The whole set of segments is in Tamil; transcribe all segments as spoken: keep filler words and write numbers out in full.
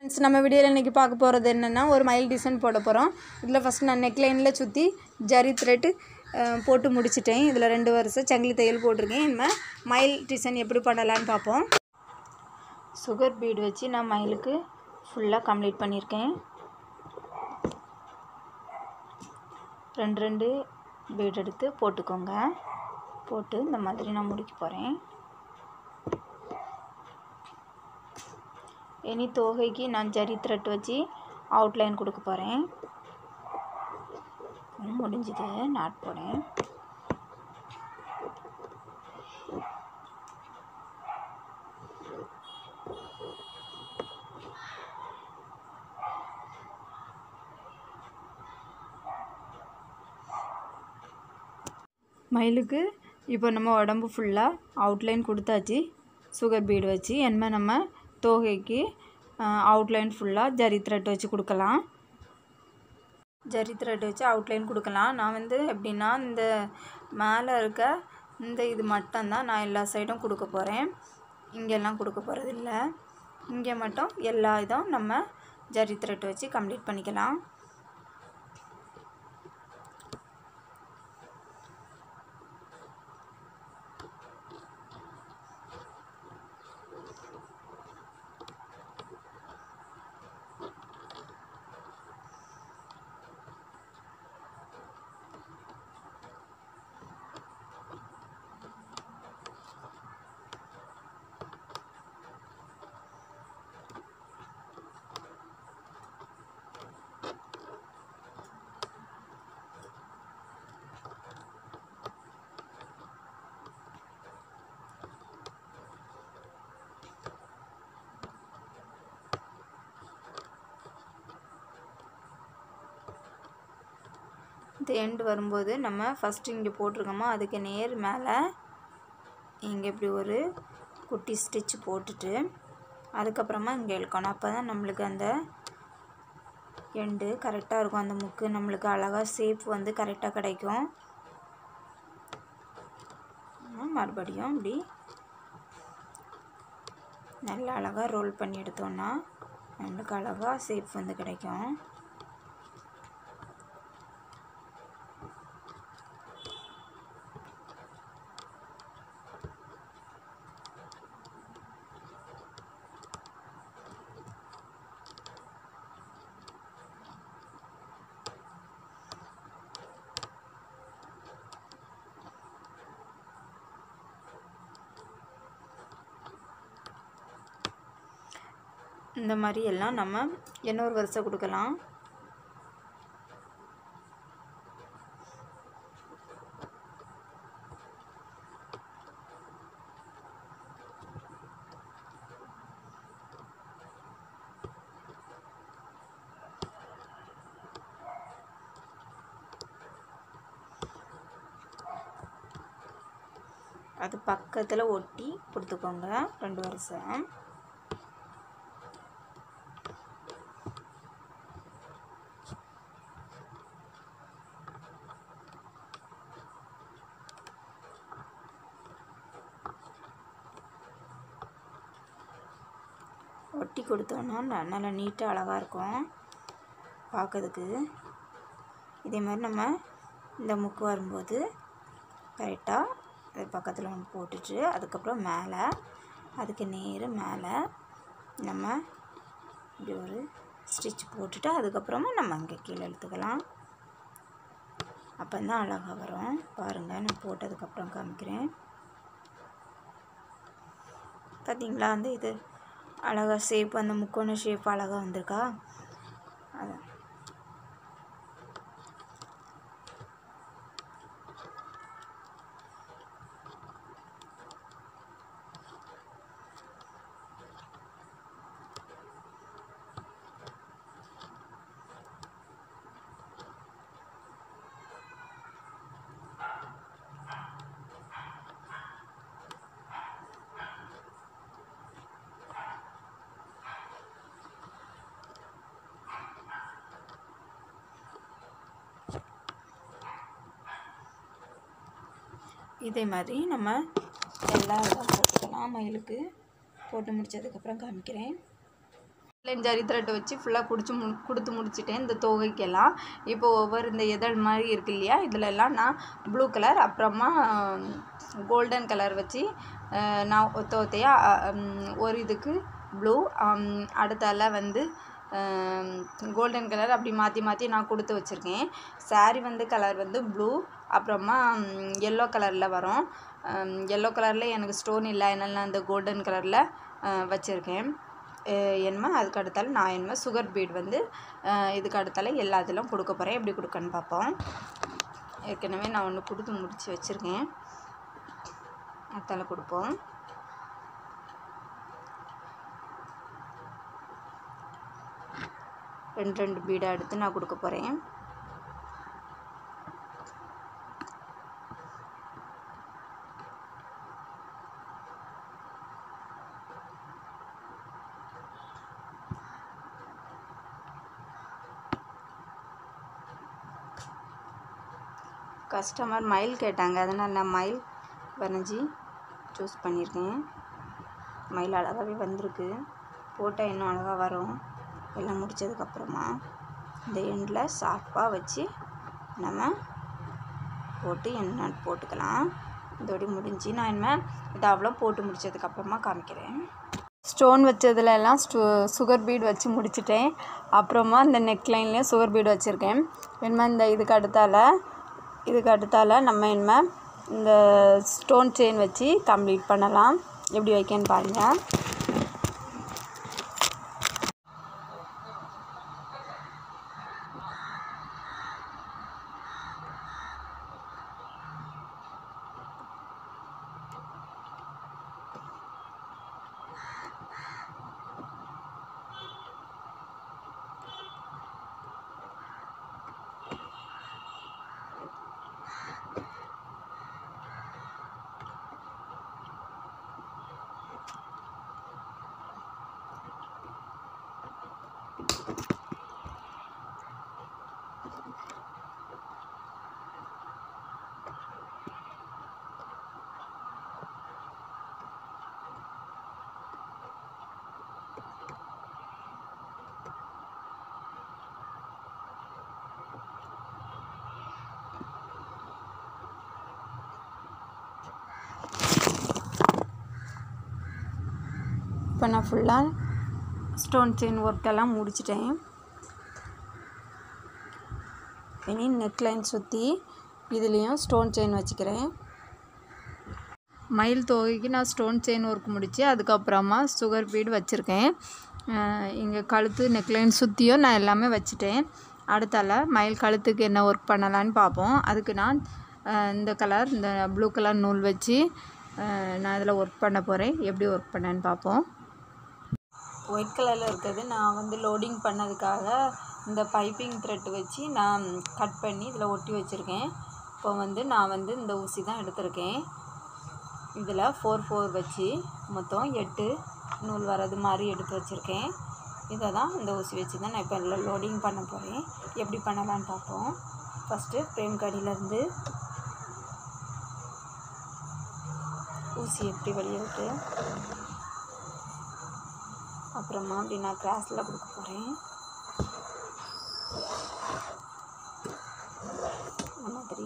फ्रेंड्स நம்ம வீடியோல இன்னைக்கு பார்க்க போறது என்னன்னா ஒரு மயில் டிசைன் போட போறோம். இதுல ஃபர்ஸ்ட் நான் neck lineல சுத்தி ஜரி thread போட்டு முடிச்சிட்டேன். இதுல ரெண்டு வரிசை சங்கிலி தையல் போட்டுருக்கேன். நம்ம மயில் டிசைன் எப்படி பண்ணலாம்னு பாப்போம். சுகர் பீட் வச்சு நான் மயிலுக்கு ஃபுல்லா கம்ப்ளீட் பண்ணிருக்கேன். ரெண்டு ரெண்டு பீட் எடுத்து போட்டுக்கோங்க. போட்டு இந்த மாதிரி நான் முடிக்க போறேன். इनी तोगे की ना जरी थ्रेड वची आउटलाइन कुछ पोरें मुझे नाट पोड़े மயிலுக்கு இப்போ நம்ம உடம்பு ஃபுல்லா அவுட்லைன் கொடுத்தாச்சு சுகர் பீட் வச்சு என்ன நம்ம தோகைக்கு அவுட்லைன் ஃபுல்லா ஜரி thread வச்சு கொடுக்கலாம் ஜரி thread வச்சு அவுட்லைன் கொடுக்கலாம் நான் வந்து எப்படினா இந்த மேலே இருக்க இந்த இது மட்டும் தான் நான் எல்லா சைடும் கொடுக்க போறேன் இங்க எல்லாம் கொடுக்க போறது இல்ல இங்க மட்டும் எல்லா இதும் நம்ம ஜரி thread வச்சு கம்ப்ளீட் பண்ணிக்கலாம் இந்த எண்ட் வரும்போது நம்ம ஃபர்ஸ்ட் இங்க போட்டுருக்கோமா அதுக்கு நேர் மேல இங்க இப்படி ஒரு குட்டி ஸ்டிட்ச் போட்டுட்டு அதுக்கு அப்புறமா இங்க இழுக்கணும் அப்பதான் நமக்கு அந்த எண்ட் கரெக்ட்டா இருக்கும் அந்த முக்கு நமக்கு அழகா ஷேப் வந்து கரெக்ட்டா கிடைக்கும் மறுபடியும் இப்படி நல்லா அழகா ரோல் பண்ணி எடுத்தோம்னா நமக்கு அழகா ஷேப் வந்து கிடைக்கும் இந்த மாதிரி எல்லாம் நம்ம இன்னொரு வரிசை கொடுக்கலாம் அது பக்கத்துல ஒட்டி கொடுத்துக்கோங்க ரெண்டு வரிசை ஒட்டி கொடுத்தோம்னா நல்லா நீட்டா அழகா இருக்கும் பார்க்கிறதுக்கு இதே மாதிரி நம்ம இந்த முக்கு வரும்போது கரெக்ட்டா அது பக்கத்துல ஒன்னு போட்டுட்டு அதுக்கு அப்புறம் மேல அதுக்கு நேரா மேல நம்ம இப்படி ஒரு ஸ்டிட்ச் போட்டுட்டு அதுக்கு அப்புறமா நம்ம அங்க கீழ இழுத்துக்கலாம் அப்பதான் அழகா வரும் பாருங்க நான் போட்டதுக்கு அப்புறம் காமிக்கிறேன் பாத்தீங்களா அந்த இது அழகா ஷேப் அந்த முக்கோண ஷேப் அழகா வந்திருக்கா அத இதே மாதிரி நம்ம எல்லா இதெல்லாம் போட்டுக்கலாம் மயிலுக்கு போட்டு முடிச்சதுக்கு அப்புறம் காமிக்கிறேன் ஜரி த்ரெட் வச்சு ஃபுல்லாக குடிச்சு மு கொடுத்து முடிச்சிட்டேன் இந்த தோகைக்கெல்லாம். இப்போ ஒவ்வொரு இந்த இதழ் மாதிரி இருக்கு இல்லையா, இதில் எல்லாம் நான் ப்ளூ கலர் அப்புறமா கோல்டன் கலர் வச்சு நான் ஒத்த ஒத்தையாக ஒரு இதுக்கு ப்ளூ, அடுத்தால வந்து கோல்டன் கலர் அப்படி மாற்றி மாற்றி நான் கொடுத்து வச்சுருக்கேன். சாரீ வந்து கலர் வந்து ப்ளூ, அப்புறமா எல்லோ கலரில் வரும். எல்லோ கலரில் எனக்கு ஸ்டோன் இல்லை, அதனால் நான் அந்த கோல்டன் கலரில் வச்சுருக்கேன். என்னமா அதுக்கு அடுத்தால நான் என்னமா சுகர் பீட் வந்து இதுக்கு அடுத்தால எல்லாத்திலும் கொடுக்க போகிறேன். எப்படி கொடுக்கன்னு பார்ப்போம். ஏற்கனவே நான் ஒன்று கொடுத்து முடித்து வச்சுருக்கேன், அடுத்தால கொடுப்போம். ரெண்டு ரெண்டு பீடை எடுத்து நான் கொடுக்க போகிறேன். கஸ்டமர் மயில் கேட்டாங்க, அதனால் நான் மயில் வரைஞ்சி சூஸ் பண்ணியிருக்கேன். மயில் அழகாகவே வந்திருக்கு, போட்டால் இன்னும் அழகாக வரும். எல்லாம் முடித்ததுக்கப்புறமா இந்த எண்டில் சாஃப்டாக வச்சு நம்ம போட்டு எண்ணெய் போட்டுக்கலாம். இதோடு முடிஞ்சு நான் என்ன இதை அவ்வளோ போட்டு முடித்ததுக்கப்புறமா காமிக்கிறேன். ஸ்டோன் வச்சதுல எல்லாம் ஸ்டோ சுகர் பீட் வச்சு முடிச்சிட்டேன். அப்புறமா இந்த நெக்லைன்லேயும் சுகர் பீட் வச்சுருக்கேன். என்ன இந்த இதுக்கு அடுத்தால இதுக்கு அடுத்தால நம்ம என்ன இந்த ஸ்டோன் செயின் வச்சு கம்ப்ளீட் பண்ணலாம். எப்படி வைக்கன்னு பாருங்கள். இப்போ நான் ஃபுல்லாக ஸ்டோன் செயின் ஒர்க்கெல்லாம் முடிச்சிட்டேன். இனி நெக்லைன் சுற்றி இதுலேயும் ஸ்டோன் செயின் வச்சுக்கிறேன். மயில் தொகைக்கு நான் ஸ்டோன் செயின் ஒர்க் முடித்து அதுக்கப்புறமா சுகர் பீடு வச்சுருக்கேன். இங்கே கழுத்து நெக்லைன் சுற்றியும் நான் எல்லாமே வச்சுட்டேன். அடுத்தால மயில் கழுத்துக்கு என்ன ஒர்க் பண்ணலான்னு பார்ப்போம். அதுக்கு நான் இந்த கலர் இந்த ப்ளூ கலர் நூல் வச்சு நான் இதில் ஒர்க் பண்ண போகிறேன். எப்படி ஒர்க் பண்ணேன்னு பார்ப்போம். ஒயிட் கலரில் இருக்கிறது நான் வந்து லோடிங் பண்ணதுக்காக இந்த பைப்பிங் த்ரெட் வச்சு நான் கட் பண்ணி இதில் ஒட்டி வச்சுருக்கேன். இப்போ வந்து நான் வந்து இந்த ஊசி தான் எடுத்திருக்கேன். இதில் ஃபோர் ஃபோர் வச்சு மொத்தம் எட்டு நூல் வர்றது மாதிரி எடுத்து வச்சுருக்கேன். இதை தான் இந்த ஊசி வச்சு தான் நான் இப்போ இதில் லோடிங் பண்ண போகிறேன். எப்படி பண்ணலான்னு பார்ப்போம். ஃபஸ்ட்டு ஃப்ரேம் கடியிலேருந்து ஊசி எப்படி வெளியே விட்டு அப்புறமா அப்படி நான் கிராஸில் கொடுக்க போகிறேன். அந்த மாதிரி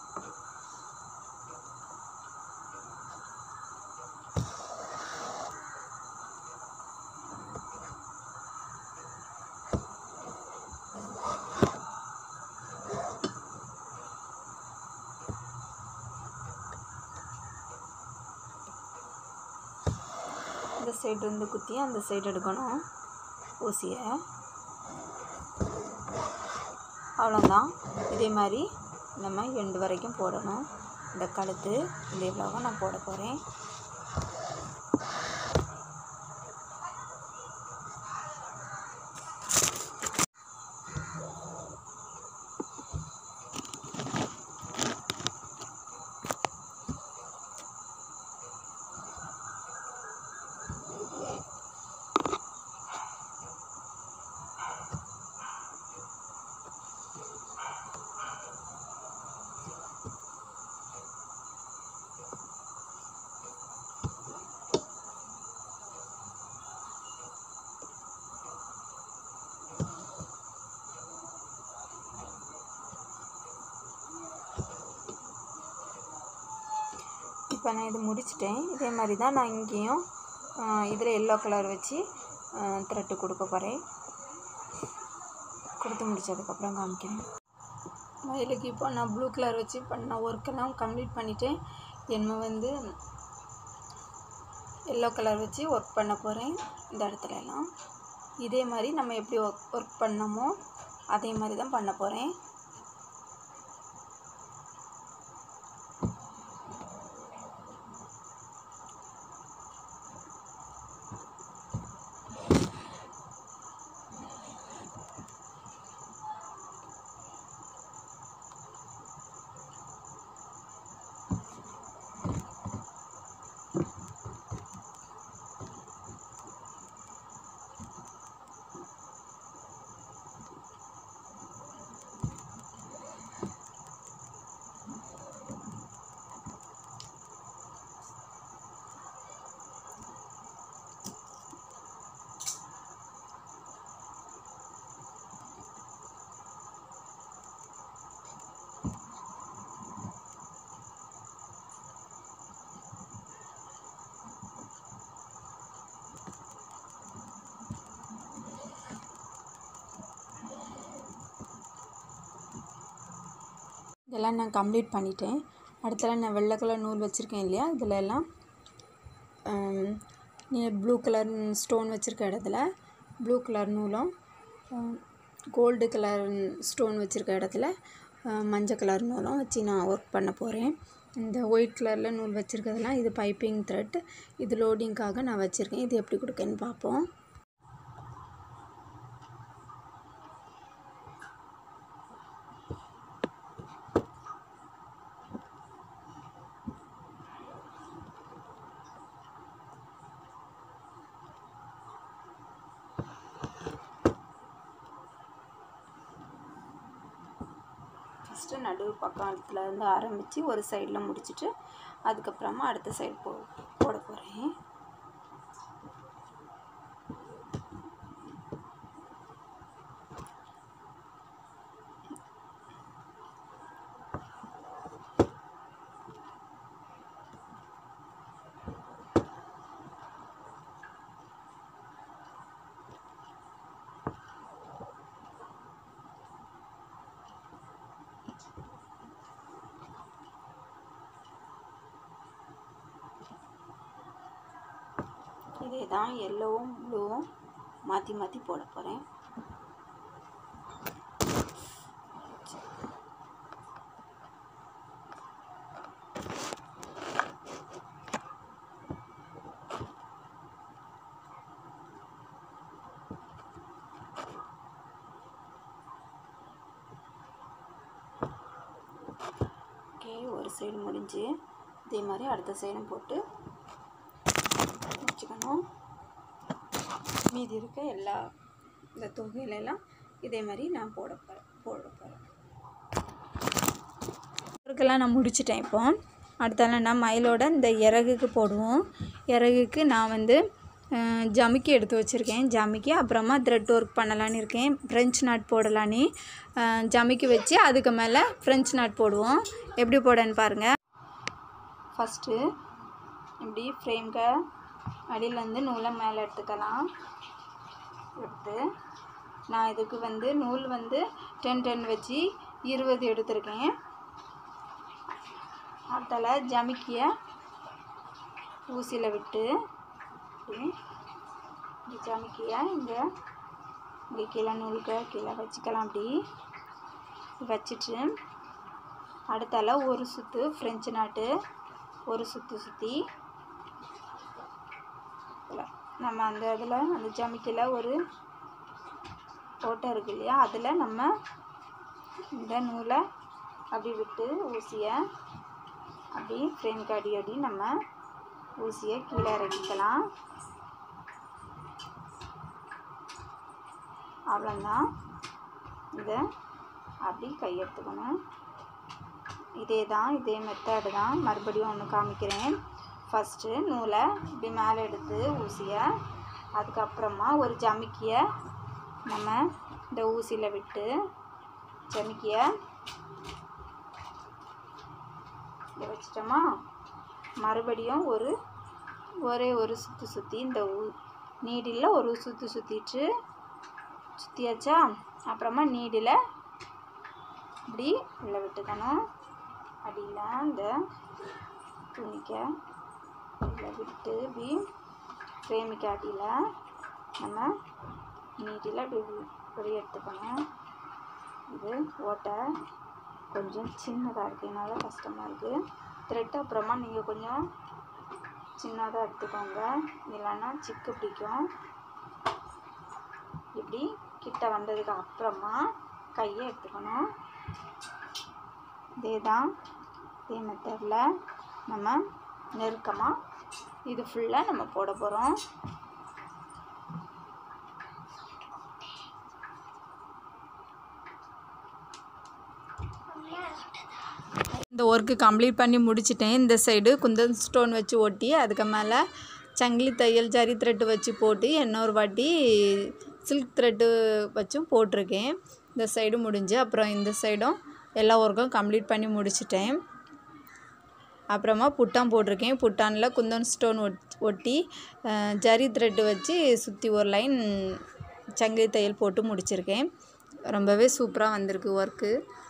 இந்த சைடு இருந்து குத்தி அந்த சைடு எடுக்கணும் ஊசியை. அவ்வளோதான். இதே மாதிரி நம்ம எண்டு வரைக்கும் போடணும். இந்த கழுத்து இந்த இவ்வளோ நான் போட போகிறேன். இப்போ நான் இது முடிச்சிட்டேன். இதே மாதிரி தான் நான் இங்கேயும் இதில் எல்லோ கலர் வச்சு த்ரெட்டு கொடுக்க போகிறேன். கொடுத்து முடித்ததுக்கப்புறம் காமிக்கிறேன். மயிலுக்கு இப்போ நான் ப்ளூ கலர் வச்சு பண்ண ஒர்க்கெல்லாம் கம்ப்ளீட் பண்ணிவிட்டேன். என்ன வந்து எல்லோ கலர் வச்சு ஒர்க் பண்ண போகிறேன் இந்த இடத்துல எல்லாம். இதே மாதிரி நம்ம எப்படி ஒர்க் ஒர்க் பண்ணமோ அதே மாதிரி தான் பண்ண போகிறேன். இதெல்லாம் நான் கம்ப்ளீட் பண்ணிட்டேன். அடுத்தலாம் நான் வெள்ளை கலர் நூல் வச்சுருக்கேன் இல்லையா, இதில் எல்லாம் நீ ப்ளூ கலர் ஸ்டோன் வச்சுருக்க இடத்துல ப்ளூ கலர் நூலும் கோல்டு கலர் ஸ்டோன் வச்சுருக்க இடத்துல மஞ்சள் கலர் நூலும் வச்சு நான் ஒர்க் பண்ண போகிறேன். இந்த ஒயிட் கலரில் நூல் வச்சுருக்கிறதுலாம் இது பைப்பிங் த்ரெட். இது லோடிங்காக நான் வச்சுருக்கேன். இது எப்படி கொடுக்கன்னு பார்ப்போம். ஃபஸ்ட்டு நடுவு பக்கத்தில் இருந்து ஆரம்பித்து ஒரு சைடில் முடிச்சுட்டு அதுக்கப்புறமா அடுத்த சைடு போ போட போகிறேன். இதே தான் எல்லோவும் ப்ளூவும் மாற்றி மாற்றி போட போகிறேன். ஓகே, ஒரு சைடு முடிஞ்சு இதே மாதிரி அடுத்த சைடும் போட்டு வச்சுக்கணும். மீதி இருக்க எல்லா இந்த தொகையிலெல்லாம் இதே மாதிரி நான் போட போகிறேன் போட போகிறேன் ஒர்க்கெல்லாம் நான் முடிச்சிட்டேன். இப்போ அடுத்தால நான் மயிலோட இந்த இறகுக்கு போடுவோம். இறகுக்கு நான் வந்து ஜமிக்கி எடுத்து வச்சுருக்கேன். ஜமிக்கி அப்புறமா த்ரெட் ஒர்க் பண்ணலான்னு இருக்கேன். ஃப்ரெஞ்ச் நாட் போடலான்னு ஜமிக்கி வச்சு அதுக்கு மேலே ஃப்ரெஞ்ச் நாட் போடுவோம். எப்படி போடன்னு பாருங்கள். ஃபஸ்ட்டு இப்படி ஃப்ரேம்க்கு அடியிலேருந்து நூலை மேலே எடுத்துக்கலாம். எடுத்து நான் இதுக்கு வந்து நூல் வந்து டென் டென் வச்சு இருபது எடுத்துருக்கேன். அதில் ஜமிக்கியை ஊசியில் விட்டு இப்படி ஜமிக்கியை இங்கே இப்படி கீழே நூலுக்கு கீழே வச்சுக்கலாம். அப்படி வச்சுட்டு அடுத்தால ஒரு சுற்று ஃப்ரெஞ்சு நாட்டு ஒரு சுற்று சுற்றி நம்ம அந்த இதில் அந்த ஜமிக்கியில் ஒரு ஓட்டை இருக்கு இல்லையா, அதில் நம்ம இந்த நூலை அப்படி விட்டு ஊசியை அப்படி ஃப்ரேம்க்கு அடி அடி நம்ம ஊசியை கீழே இறக்கிக்கலாம். அவ்வளோதான். இதை அப்படி கையெடுத்துக்கணும். இதே தான், இதே மெத்தடு தான். மறுபடியும் ஒன்று காமிக்கிறேன். ஃபஸ்ட்டு நூலை இப்படி மேலே எடுத்து ஊசியை, அதுக்கப்புறமா ஒரு ஜமிக்கியை நம்ம இந்த ஊசியில் விட்டு ஜமிக்கியை இதை வச்சிட்டோமா, மறுபடியும் ஒரு ஒரே ஒரு சுற்றி சுற்றி இந்த நீடில் ஒரு சுற்றி சுற்றிட்டு சுற்றியாச்சா. அப்புறமா நீடில் இப்படி உள்ள விட்டுக்கணும். அடியில் இந்த துணிக்க இதில் விட்டு இப்படி ஃப்ரேமிக்கு அடியில் நம்ம நீட்டில் இப்படி இப்படி எடுத்துக்கணும். இது ஓட்டை கொஞ்சம் சின்னதாக இருக்கிறதுனால கஷ்டமாக இருக்குது. த்ரெட் அப்புறமா நீங்கள் கொஞ்சம் சின்னதாக எடுத்துக்கோங்க, இல்லைன்னா சிக்கு பிடிக்கும். இப்படி கிட்ட வந்ததுக்கு அப்புறமா கையை எடுத்துக்கணும். இதே தான் இதே மெத்தடில் நம்ம நெருக்கமாக இது ஃபுல்லாக நம்ம போட போகிறோம். இந்த ஒர்க்கு கம்ப்ளீட் பண்ணி முடிச்சிட்டேன். இந்த சைடு குந்தன் ஸ்டோன் வச்சு ஒட்டி அதுக்கு மேலே சங்கிலி தையல் ஜரி த்ரெட்டு வச்சு போட்டு இன்னொரு வாட்டி சில்க் த்ரெட்டு வச்சும் போட்டிருக்கேன். இந்த சைடு முடிஞ்சு அப்புறம் இந்த சைடும் எல்லா ஒர்க்கும் கம்ப்ளீட் பண்ணி முடிச்சிட்டேன். அப்புறமா புட்டான் போட்டிருக்கேன். புட்டானில் குந்தன் ஸ்டோன் ஒட்டி ஜரி த்ரெட்டு வச்சு சுற்றி ஒரு லைன் சங்கிலி தையல் போட்டு முடிச்சிருக்கேன். ரொம்பவே சூப்பராக வந்திருக்கு ஒர்க்கு.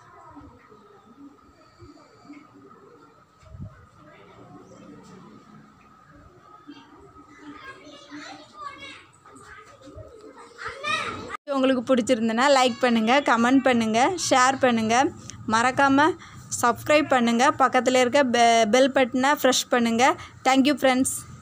உங்களுக்கு பிடிச்சிருந்தனா லைக் பண்ணுங்கள், கமெண்ட் பண்ணுங்கள், ஷேர் பண்ணுங்கள், மறக்காமல் சப்ஸ்கிரைப் பண்ணுங்கள், பக்கத்தில் இருக்க பெ பெல் பட்டனை ப்ரெஸ் பண்ணுங்கள். Thank you friends.